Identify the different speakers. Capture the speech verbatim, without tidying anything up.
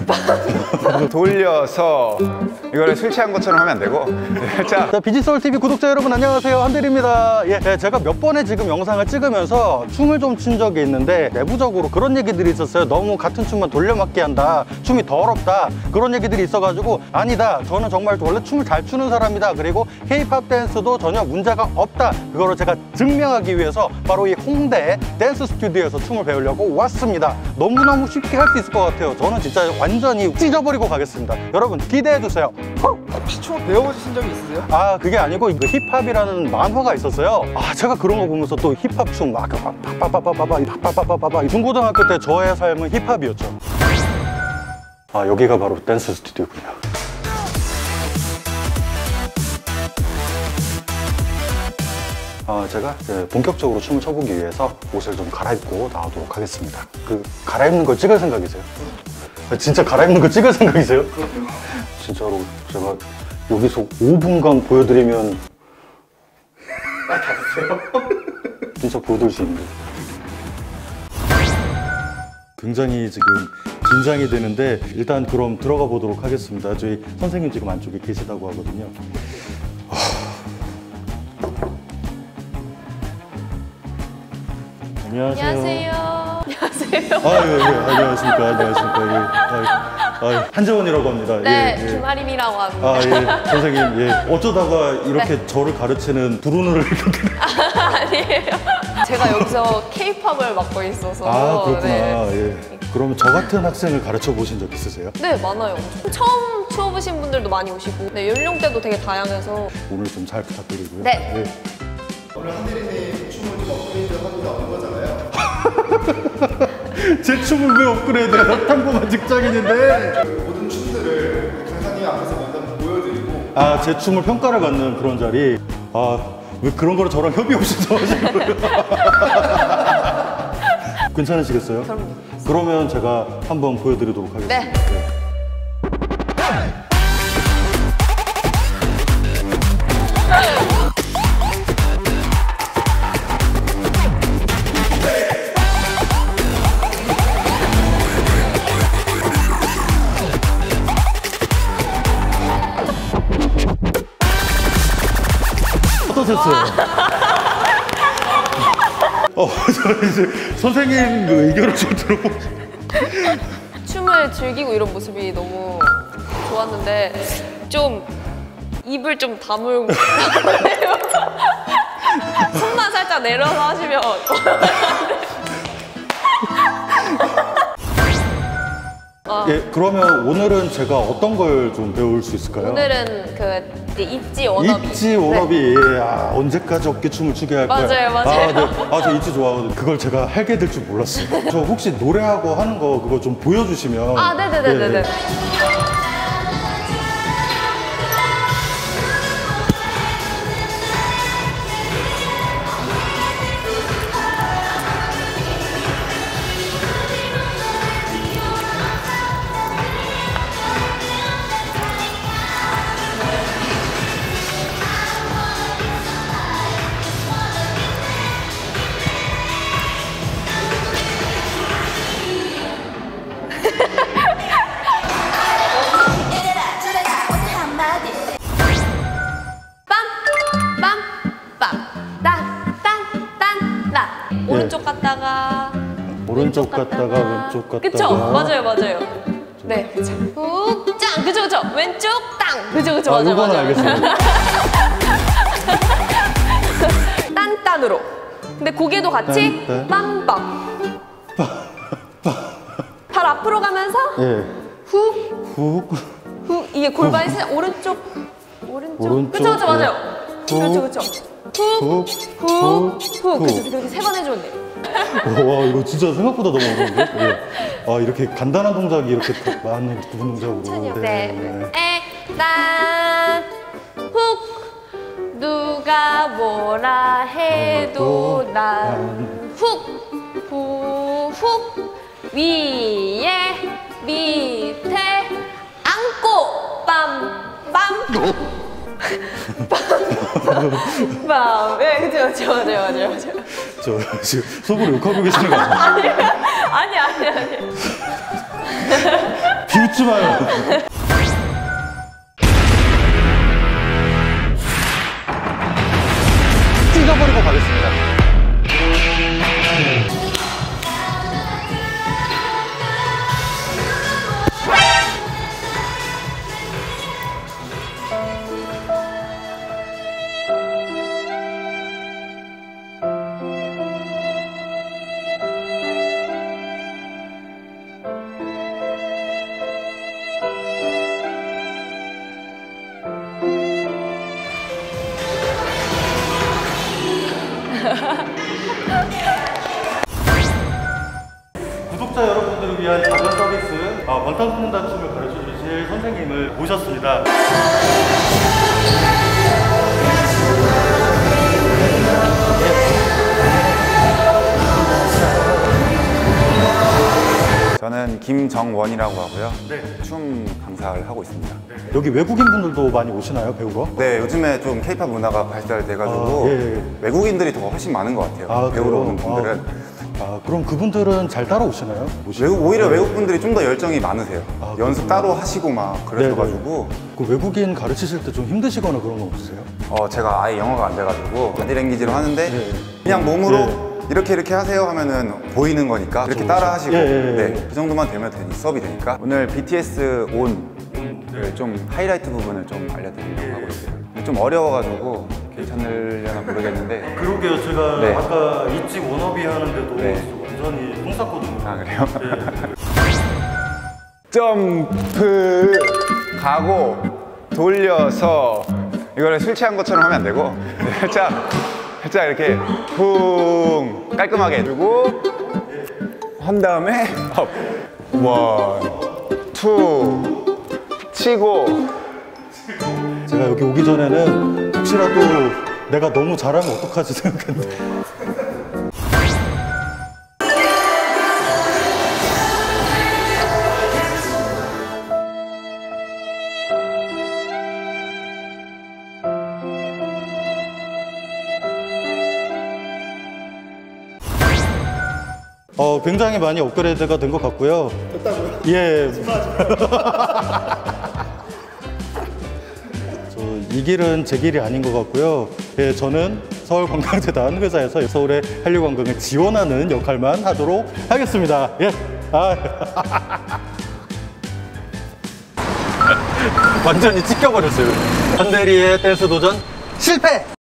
Speaker 1: 돌려서 이거를 술 취한 것처럼 하면 안 되고 살짝.
Speaker 2: 자, 비지솔티비 구독자 여러분 안녕하세요, 한대리입니다. 예, 예, 제가 몇 번의 지금 영상을 찍으면서 춤을 좀 춘 적이 있는데 내부적으로 그런 얘기들이 있었어요. 너무 같은 춤만 돌려막기 한다, 춤이 더럽다, 그런 얘기들이 있어가지고 아니다, 저는 정말 원래 춤을 잘 추는 사람이다, 그리고 K-팝 댄스도 전혀 문제가 없다, 그거를 제가 증명하기 위해서 바로 이 홍대 댄스 스튜디오에서 춤을 배우려고 왔습니다. 너무너무 쉽게 할 수 있을 것 같아요. 저는 진짜 완전히 찢어버리고 가겠습니다. 여러분 기대해주세요.
Speaker 3: 혹시 춤을 배워보신 적이 있으세요?
Speaker 2: 아, 그게 아니고 그 힙합이라는 만화가 있었어요. 아, 제가 그런 거 보면서 또 힙합 춤 막 빠빠빠빠빠빠 빠빠빠빠빠. 중고등학교 때 저의 삶은 힙합이었죠. 아, 여기가 바로 댄스 스튜디오군요. 아, 제가 본격적으로 춤을 춰보기 위해서 옷을 좀 갈아입고 나오도록 하겠습니다. 그 갈아입는 걸 찍을 생각이세요? 진짜 갈아입는 거 찍을 생각이세요? 진짜로 제가 여기서 오 분간 보여드리면
Speaker 3: 아, 닫으세요?
Speaker 2: 진짜 보여드릴 수 있는데 굉장히 지금 긴장이 되는데 일단 그럼 들어가 보도록 하겠습니다. 저희 선생님 지금 안쪽에 계시다고 하거든요. 안녕하세요.
Speaker 4: 안녕하세요. 안녕하세요.
Speaker 2: 아, 예, 예. 안녕하십니까. 안녕하십니까. 예. 아, 아, 한재원이라고 합니다.
Speaker 4: 네,
Speaker 2: 예, 예.
Speaker 4: 김아림이라고 합니다.
Speaker 2: 아, 예. 선생님, 예. 어쩌다가 이렇게
Speaker 4: 네.
Speaker 2: 저를 가르치는 두 눈을 이렇게.
Speaker 4: 아니에요. 제가 여기서 케이팝을 맡고 있어서.
Speaker 2: 아, 그렇구나.
Speaker 4: 네.
Speaker 2: 예. 그러면 저 같은 학생을 가르쳐 보신 적 있으세요?
Speaker 4: 네, 많아요. 처음 추워보신 분들도 많이 오시고, 네, 연령대도 되게 다양해서.
Speaker 2: 오늘 좀 잘 부탁드리고요.
Speaker 4: 네.
Speaker 2: 예.
Speaker 3: 오늘 한대리님 춤을 좀 업그레이드 하고 나온 거잖아요.
Speaker 2: 제 춤을 왜 업그레이드해요? 평범한 직장인인데.
Speaker 3: 모든 춤들을 강사님 앞에서 먼저 보여드리고
Speaker 2: 아, 제 춤을 평가를 받는 그런 자리. 아, 왜 그런 거를 저랑 협의 없이 하시는 거예요? 괜찮으시겠어요?
Speaker 4: 그럼요.
Speaker 2: 그러면 제가 한번 보여드리도록 하겠습니다.
Speaker 4: 네.
Speaker 2: 어떠셨어요? 어, 저 이제 선생님 그 의견을 좀 들어보고.
Speaker 4: 춤을 즐기고 이런 모습이 너무 좋았는데, 좀 입을 좀 다물고. 손만 살짝 내려서 하시면. 어.
Speaker 2: 예, 그러면 오늘은 제가 어떤 걸 좀 배울 수 있을까요?
Speaker 4: 오늘은 그 이제 있지 워너비.
Speaker 2: 있지 워너비. 예, 아, 언제까지 어깨춤을 추게 할까요?
Speaker 4: 맞아요, 맞아요.
Speaker 2: 아, 네. 아, 저 있지 좋아하거든요. 그걸 제가 하게 될 줄 몰랐어요. 저 혹시 노래하고 하는 거 그거 좀 보여주시면.
Speaker 4: 아, 네네네네네.
Speaker 2: 예, 예.
Speaker 4: 오른쪽 갔다가
Speaker 2: 오른쪽 갔다가 왼쪽 갔다가.
Speaker 4: 그쵸? 맞아요, 맞아요. 네, 그쵸. 훅, 짱! 그쵸, 그쵸. 왼쪽, 땅! 그쵸, 그쵸.
Speaker 2: 아,
Speaker 4: 맞아요,
Speaker 2: 이거는
Speaker 4: 맞아요.
Speaker 2: 알겠습니다.
Speaker 4: 딴딴으로. 근데 고개도 같이
Speaker 2: 딴,
Speaker 4: 빰빰. 발 앞으로 가면서
Speaker 2: 예.
Speaker 4: 훅,
Speaker 2: 훅.
Speaker 4: 훅. 이게 골반이 살짝 오른쪽, 오른쪽.
Speaker 2: 오른쪽,
Speaker 4: 그쵸, 그쵸, 맞아요.
Speaker 2: 훅,
Speaker 4: 그쵸, 그쵸. 훅,
Speaker 2: 훅,
Speaker 4: 훅,
Speaker 2: 훅,
Speaker 4: 훅.
Speaker 2: 훅.
Speaker 4: 그쵸, 그렇게 세 번 해주면 돼요.
Speaker 2: 와, 이거 진짜 생각보다 너무 어려운데? 예. 아, 이렇게 간단한 동작이 이렇게 많은 구분 동작으로.
Speaker 4: 천천히요. 네. 에, 난, 훅. 누가 뭐라 해도 난, 훅. 후, 훅. 위에, 밑에, 안고, 빰, 빰. 빰. 네, 그쵸, 그쵸. 맞아요, 맞아요, 맞아요.
Speaker 2: 저 지금 속으로 욕하고 계시는 거 아니에요?
Speaker 4: 아니, 아니, 아니.
Speaker 2: 비웃 웃지 마요. 찢어버리고 가겠습니다. 구독자 여러분들을 위한 작은 서비스, 어, 방탄소년단 춤을 가르쳐 주실 선생님을 모셨습니다.
Speaker 1: 저는 김정원이라고 하고요.
Speaker 2: 네.
Speaker 1: 춤 강사를 하고 있습니다.
Speaker 2: 여기 외국인 분들도 많이 오시나요, 배우러?
Speaker 1: 네, 요즘에 좀 케이팝 문화가 발달돼가지고
Speaker 2: 아, 예, 예.
Speaker 1: 외국인들이 더 훨씬 많은 것 같아요.
Speaker 2: 아,
Speaker 1: 배우러
Speaker 2: 그래요?
Speaker 1: 오는 분들은.
Speaker 2: 아, 아, 그럼 그분들은 잘 따라오시나요?
Speaker 1: 외국, 오히려 외국 분들이 좀 더 열정이 많으세요.
Speaker 2: 아,
Speaker 1: 연습
Speaker 2: 그렇구나.
Speaker 1: 따로 하시고 막 그러셔가지고.
Speaker 2: 그 외국인 가르치실 때 좀 힘드시거나 그런 거 없으세요?
Speaker 1: 어, 제가 아예 영어가 안 돼가지고 바디랭귀지로 하는데
Speaker 2: 네.
Speaker 1: 그냥 몸으로
Speaker 2: 네.
Speaker 1: 이렇게 이렇게 하세요 하면은 보이는 거니까 이렇게 따라 하시고
Speaker 2: 예, 예, 예.
Speaker 1: 네, 그 정도만 되면 되니 수업이 되니까 오늘 비티에스 온을 좀 하이라이트 부분을 좀 알려드리려고 하고 있어요. 근데 좀 어려워가지고 괜찮으려나 모르겠는데.
Speaker 2: 그러게요. 제가
Speaker 1: 네.
Speaker 2: 아까 이집 워너비 하는데도
Speaker 1: 네.
Speaker 2: 진짜 완전히 똥 쌌거든요.
Speaker 1: 아, 그래요?
Speaker 2: 네.
Speaker 1: 점프 가고 돌려서 이거를 술 취한 것처럼 하면 안 되고 살짝 살짝 이렇게 쿵 깔끔하게 해주고 한 다음에 업 원, 투 치고.
Speaker 2: 제가 여기 오기 전에는 혹시라도 내가 너무 잘하면 어떡하지 생각했는데. 어, 굉장히 많이 업그레이드가 된 것 같고요. 됐다고요? 예. 저, 이 길은 제 길이 아닌 것 같고요. 예, 저는 서울관광재단 회사에서 서울의 한류관광을 지원하는 역할만 하도록 하겠습니다. 예. 아. 완전히 찢겨버렸어요. 현대리의 댄스 도전 실패!